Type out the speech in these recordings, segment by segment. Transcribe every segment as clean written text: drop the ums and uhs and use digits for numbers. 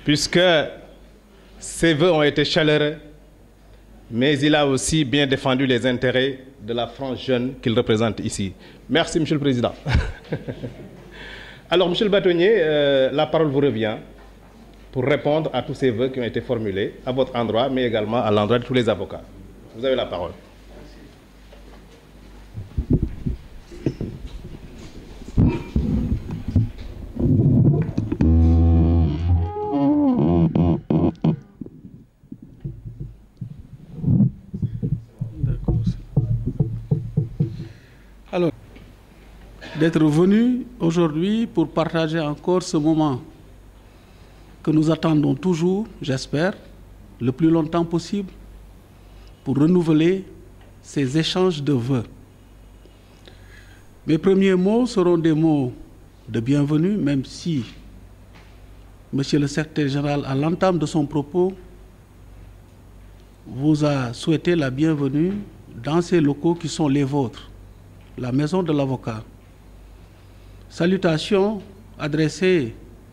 puisque ses vœux ont été chaleureux, mais il a aussi bien défendu les intérêts de la France jeune qu'il représente ici. Merci, Monsieur le Président. Alors, Monsieur le bâtonnier, la parole vous revient pour répondre à tous ces vœux qui ont été formulés à votre endroit, mais également à l'endroit de tous les avocats. Vous avez la parole. Alors, d'être venu aujourd'hui pour partager encore ce moment que nous attendons toujours, j'espère, le plus longtemps possible, pour renouveler ces échanges de vœux. Mes premiers mots seront des mots de bienvenue, même si Monsieur le secrétaire général, à l'entame de son propos, vous a souhaité la bienvenue dans ces locaux qui sont les vôtres, la maison de l'avocat. Salutations adressées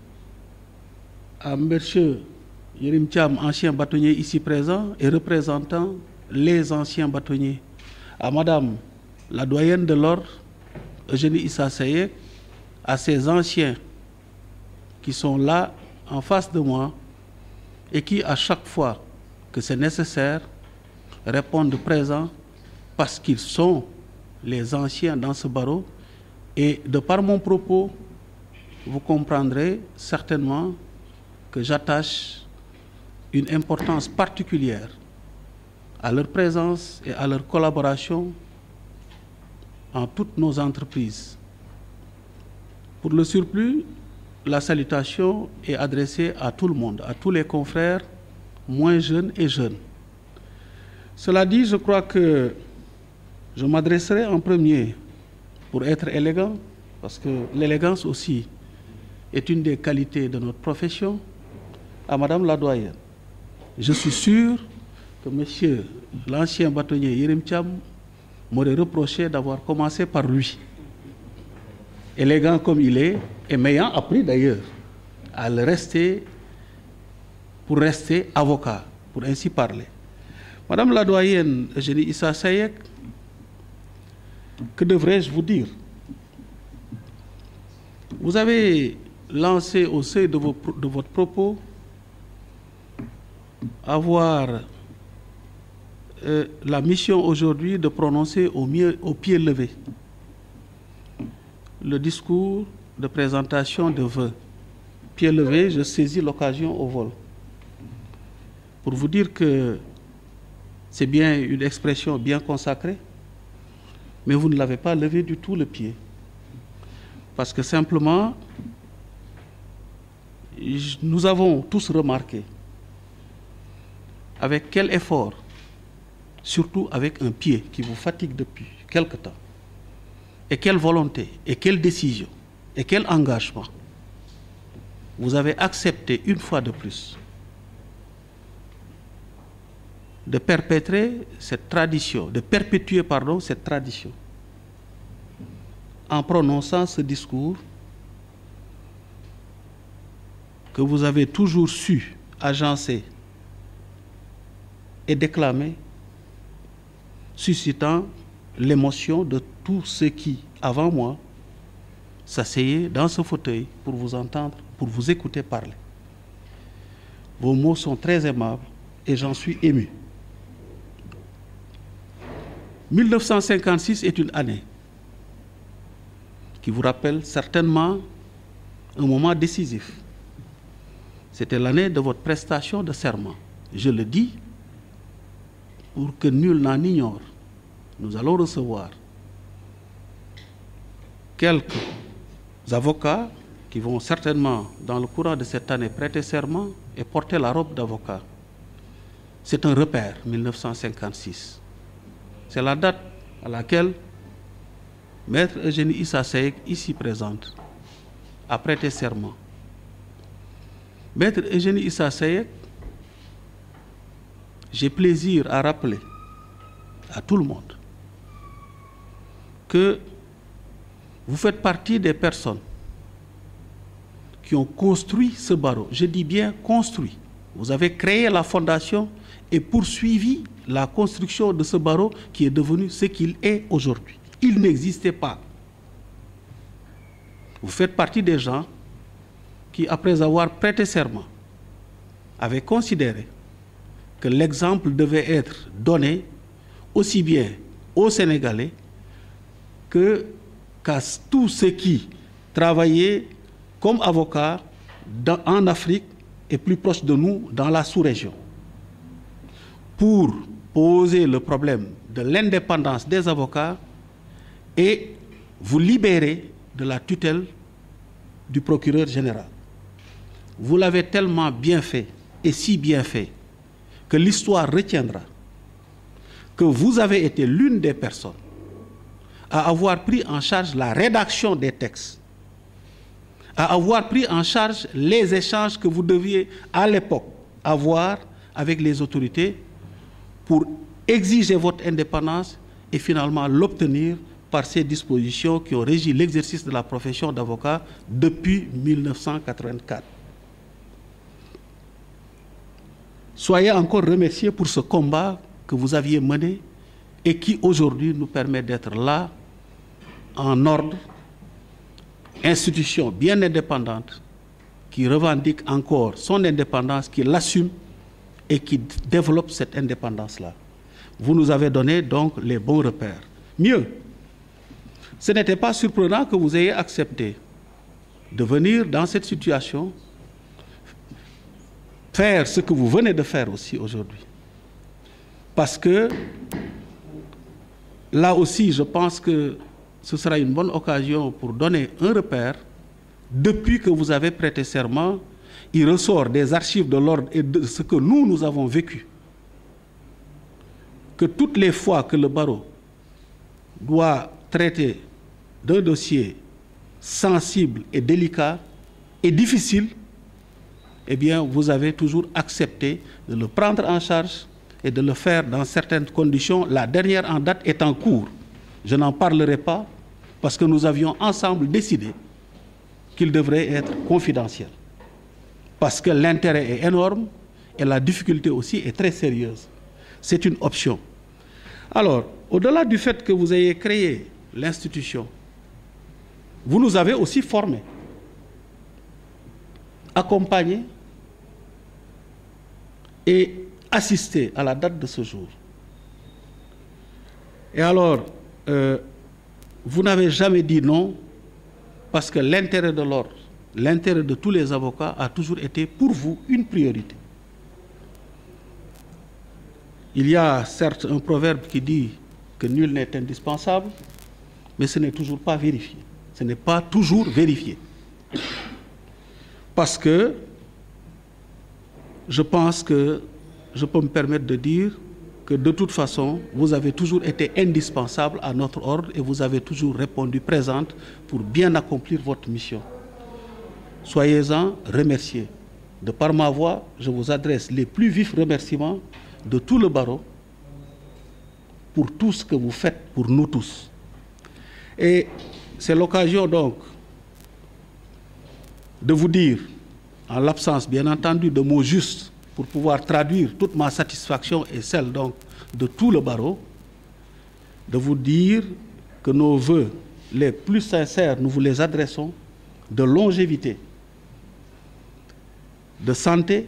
à M. Yérim Thiam, ancien bâtonnier ici présent et représentant les anciens bâtonniers, à Madame la doyenne de l'ordre, Eugénie Issa Seyek, à ces anciens qui sont là en face de moi et qui, à chaque fois que c'est nécessaire, répondent présents parce qu'ils sont les anciens dans ce barreau. Et de par mon propos, vous comprendrez certainement que j'attache une importance particulière à leur présence et à leur collaboration en toutes nos entreprises. Pour le surplus, la salutation est adressée à tout le monde, à tous les confrères, moins jeunes et jeunes. Cela dit, je crois que je m'adresserai en premier pour être élégant, parce que l'élégance aussi est une des qualités de notre profession, à Madame la doyenne. Je suis sûr que Monsieur l'ancien bâtonnier Yérim Thiam m'aurait reproché d'avoir commencé par lui. Élégant comme il est, et m'ayant appris d'ailleurs à le rester, pour rester avocat, pour ainsi parler. Madame la doyenne Eugénie Issa Seyek, que devrais-je vous dire? Vous avez lancé au seuil de votre propos avoir la mission aujourd'hui de prononcer au pied levé le discours de présentation de vœux. Pied levé, je saisis l'occasion au vol pour vous dire que c'est bien une expression bien consacrée, mais vous ne l'avez pas levé du tout le pied. Parce que simplement, nous avons tous remarqué avec quel effort, surtout avec un pied qui vous fatigue depuis quelque temps, et quelle volonté, et quelle décision, et quel engagement, vous avez accepté une fois de plus de perpétuer cette tradition, cette tradition, en prononçant ce discours que vous avez toujours su agencer et déclamer, suscitant l'émotion de tous ceux qui, avant moi, s'asseyaient dans ce fauteuil pour vous entendre, pour vous écouter parler. Vos mots sont très aimables et j'en suis ému. 1956 est une année qui vous rappelle certainement un moment décisif. C'était l'année de votre prestation de serment. Je le dis pour que nul n'en ignore. Nous allons recevoir quelques avocats qui vont certainement, dans le courant de cette année, prêter serment et porter la robe d'avocat. C'est un repère, 1956. C'est la date à laquelle Maître Eugénie Issa Seyek, ici présente, a prêté serment. Maître Eugénie Issa Seyek, j'ai plaisir à rappeler à tout le monde que vous faites partie des personnes qui ont construit ce barreau. Je dis bien construit. Vous avez créé la fondation et poursuivi la construction de ce barreau qui est devenu ce qu'il est aujourd'hui. Il n'existait pas. Vous faites partie des gens qui, après avoir prêté serment, avaient considéré que l'exemple devait être donné aussi bien aux Sénégalais qu'à tous ceux qui travaillaient comme avocats en Afrique et plus proche de nous, dans la sous-région, pour poser le problème de l'indépendance des avocats et vous libérer de la tutelle du procureur général. Vous l'avez tellement bien fait, et si bien fait, que l'histoire retiendra que vous avez été l'une des personnes à avoir pris en charge la rédaction des textes, à avoir pris en charge les échanges que vous deviez à l'époque avoir avec les autorités pour exiger votre indépendance et finalement l'obtenir par ces dispositions qui ont régi l'exercice de la profession d'avocat depuis 1984. Soyez encore remerciés pour ce combat que vous aviez mené et qui aujourd'hui nous permet d'être là, en ordre, institution bien indépendante, qui revendique encore son indépendance, qui l'assume et qui développe cette indépendance-là. Vous nous avez donné donc les bons repères. Mieux, ce n'était pas surprenant que vous ayez accepté de venir dans cette situation, faire ce que vous venez de faire aussi aujourd'hui. Parce que là aussi, je pense que ce sera une bonne occasion pour donner un repère. Depuis que vous avez prêté serment, il ressort des archives de l'ordre et de ce que nous avons vécu, que toutes les fois que le barreau doit traiter d'un dossier sensible et délicat et difficile, eh bien, vous avez toujours accepté de le prendre en charge et de le faire dans certaines conditions. La dernière en date est en cours. Je n'en parlerai pas parce que nous avions ensemble décidé qu'il devrait être confidentiel. Parce que l'intérêt est énorme et la difficulté aussi est très sérieuse. C'est une option. Alors, au-delà du fait que vous ayez créé l'institution, vous nous avez aussi formés, accompagnés et assistés à la date de ce jour. Et alors, vous n'avez jamais dit non parce que l'intérêt de l'ordre, l'intérêt de tous les avocats a toujours été pour vous une priorité. Il y a certes un proverbe qui dit que nul n'est indispensable, mais ce n'est toujours pas vérifié. Ce n'est pas toujours vérifié. Parce que je pense que je peux me permettre de dire que de toute façon, vous avez toujours été indispensable à notre ordre et vous avez toujours répondu présente pour bien accomplir votre mission. Soyez-en remerciés. De par ma voix, je vous adresse les plus vifs remerciements de tout le barreau pour tout ce que vous faites pour nous tous. Et c'est l'occasion donc de vous dire, en l'absence bien entendu de mots justes pour pouvoir traduire toute ma satisfaction et celle donc de tout le barreau, de vous dire que nos vœux les plus sincères, nous vous les adressons, de longévité, de santé,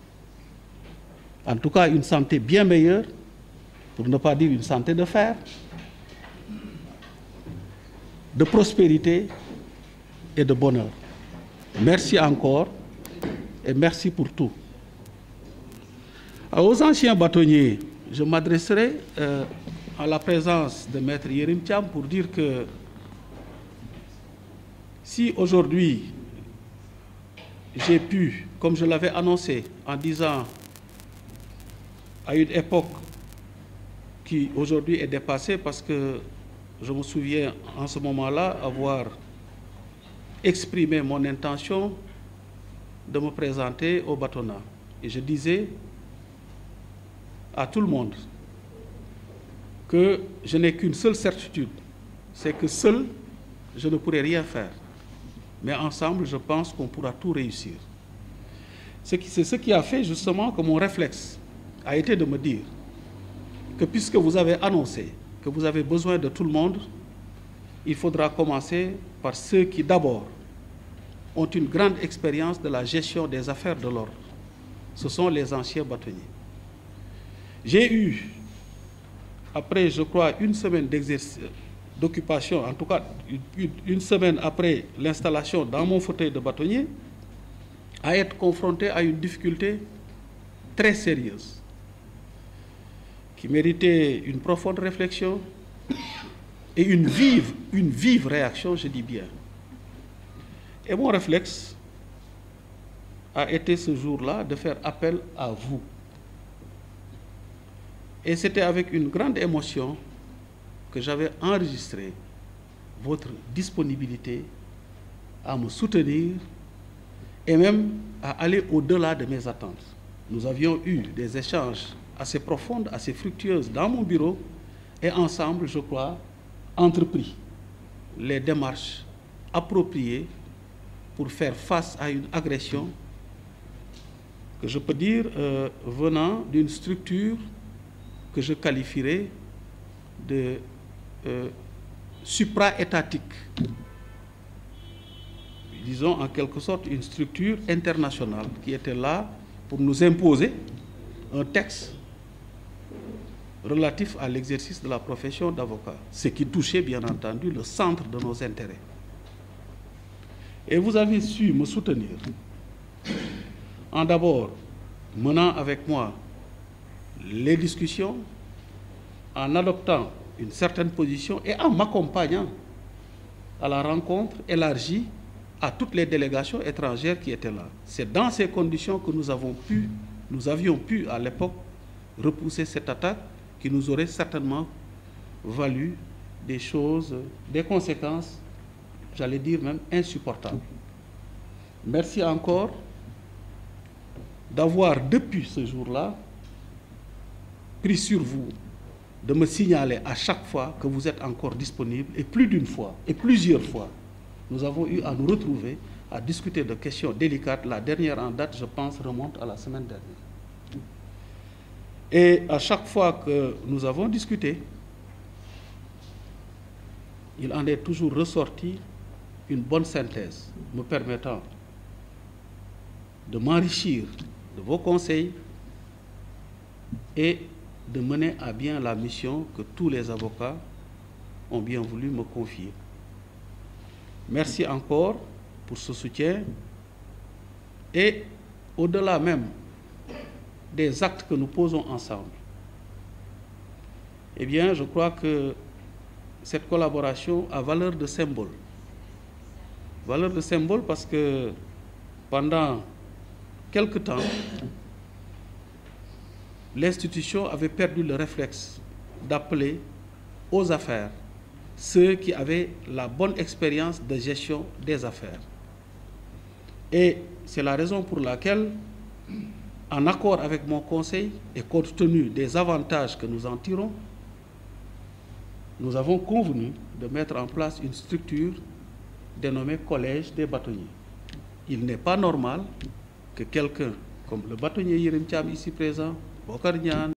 en tout cas une santé bien meilleure, pour ne pas dire une santé de fer, de prospérité et de bonheur. Merci encore et merci pour tout. Aux anciens bâtonniers, je m'adresserai à la présence de Maître Yérim Thiam pour dire que si aujourd'hui j'ai pu, comme je l'avais annoncé en disant à une époque qui aujourd'hui est dépassée parce que je me souviens en ce moment-là avoir exprimé mon intention de me présenter au bâtonnat. Et je disais à tout le monde que je n'ai qu'une seule certitude, c'est que seul, je ne pourrais rien faire. Mais ensemble, je pense qu'on pourra tout réussir. C'est ce qui a fait justement que mon réflexe a été de me dire que puisque vous avez annoncé que vous avez besoin de tout le monde, il faudra commencer par ceux qui d'abord ont une grande expérience de la gestion des affaires de l'ordre. Ce sont les anciens bâtonniers. J'ai eu, après, je crois, une semaine d'occupation, en tout cas une semaine après l'installation dans mon fauteuil de bâtonnier, à être confronté à une difficulté très sérieuse, qui méritait une profonde réflexion et une vive réaction, je dis bien. Et mon réflexe a été ce jour-là de faire appel à vous. Et c'était avec une grande émotion que j'avais enregistré votre disponibilité à me soutenir et même à aller au-delà de mes attentes. Nous avions eu des échanges assez profondes, assez fructueuses dans mon bureau et ensemble, je crois, entrepris les démarches appropriées pour faire face à une agression que je peux dire venant d'une structure que je qualifierais de supra-étatique. Disons en quelque sorte une structure internationale qui était là pour nous imposer un texte relatif à l'exercice de la profession d'avocat, ce qui touchait bien entendu le centre de nos intérêts. Et vous avez su me soutenir en d'abord menant avec moi les discussions, en adoptant une certaine position et en m'accompagnant à la rencontre élargie à toutes les délégations étrangères qui étaient là. C'est dans ces conditions que nous avions pu à l'époque repousser cette attaque qui nous aurait certainement valu des conséquences, j'allais dire même insupportables. Merci encore d'avoir depuis ce jour-là pris sur vous de me signaler à chaque fois que vous êtes encore disponible, et plus d'une fois, et plusieurs fois, nous avons eu à nous retrouver, à discuter de questions délicates. La dernière en date, je pense, remonte à la semaine dernière. Et à chaque fois que nous avons discuté, il en est toujours ressorti une bonne synthèse me permettant de m'enrichir de vos conseils et de mener à bien la mission que tous les avocats ont bien voulu me confier. Merci encore pour ce soutien et au-delà même des actes que nous posons ensemble. Eh bien, je crois que cette collaboration a valeur de symbole. Valeur de symbole parce que pendant quelque temps, l'institution avait perdu le réflexe d'appeler aux affaires ceux qui avaient la bonne expérience de gestion des affaires. Et c'est la raison pour laquelle, en accord avec mon conseil et compte tenu des avantages que nous en tirons, nous avons convenu de mettre en place une structure dénommée Collège des bâtonniers. Il n'est pas normal que quelqu'un comme le bâtonnier Yerim Thiam ici présent, Bokar Niane,